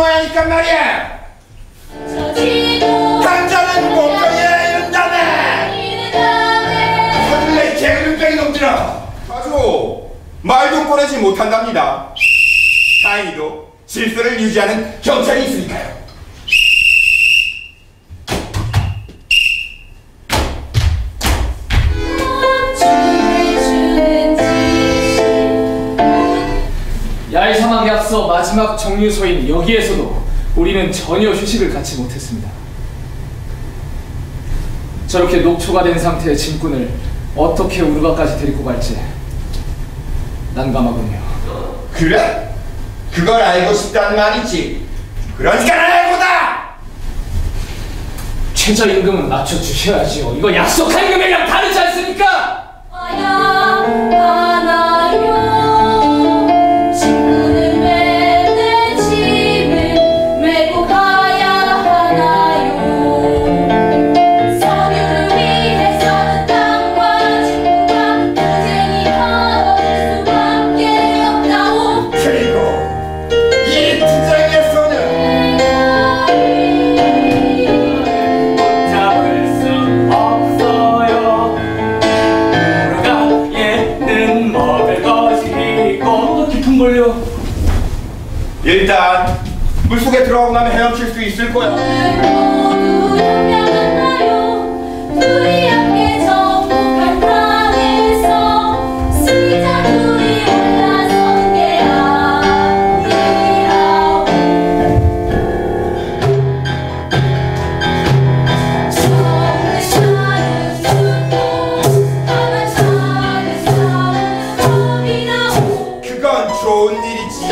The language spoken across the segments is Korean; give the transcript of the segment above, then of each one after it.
모양이니까 말이야. 강자는 목표에 이른다네. 서둘러 개그름병이 놈들아. 아주 말도 꺼내지 못한답니다. 다행히도 질서를 유지하는 경찰이 있으니까요. 야외 사망에 앞서 마지막 정류소인 여기에서도 우리는 전혀 휴식을 갖지 못했습니다. 저렇게 녹초가 된 상태의 짐꾼을 어떻게 우르가까지 데리고 갈지 난감하군요. 그래? 그걸 알고 싶다는 말이지. 그러니까 알고다! 최저임금은 낮춰주셔야지요. 이거 약속한 금액이랑 다르지 않습니까? 일단 물속에 들어가고 나면 헤엄칠 수 있을 거야. 그건 좋은 일이지.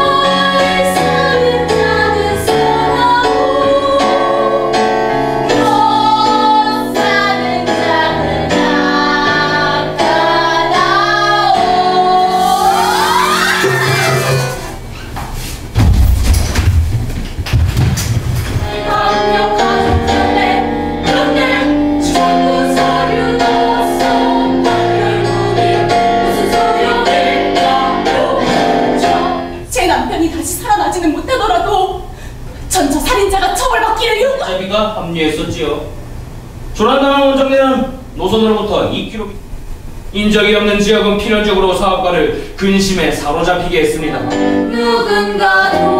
자비가 합류했었지요. 조난당한 원정대는 노선으로부터 2km 인적이 없는 지역은 필연적으로 사업가를 근심에 사로잡히게 했습니다. 누군가